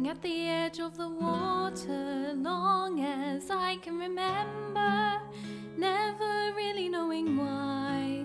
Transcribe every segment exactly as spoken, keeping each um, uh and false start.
Sitting at the edge of the water, long as I can remember, never really knowing why.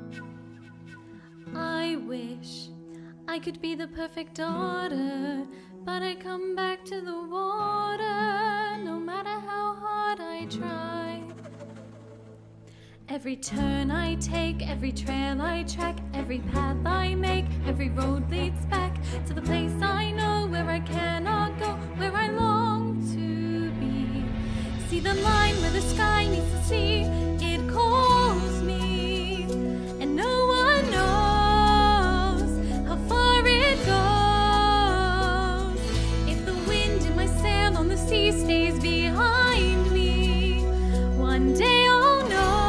I wish I could be the perfect daughter, but I come back to the water, no matter how hard I try. Every turn I take, every trail I track, every path I make, every road leads back to the place I know, where I cannot go, where I long to be. See the line where the sky meets the sea, it calls me, and no one knows how far it goes. If the wind in my sail on the sea stays behind me, one day I'll know.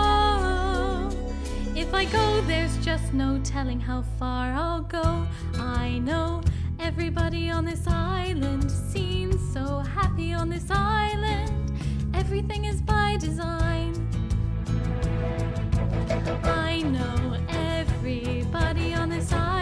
If I go, there's just no telling how far I'll go. I know everybody on this island seems so happy on this island. Everything is by design. I know everybody on this island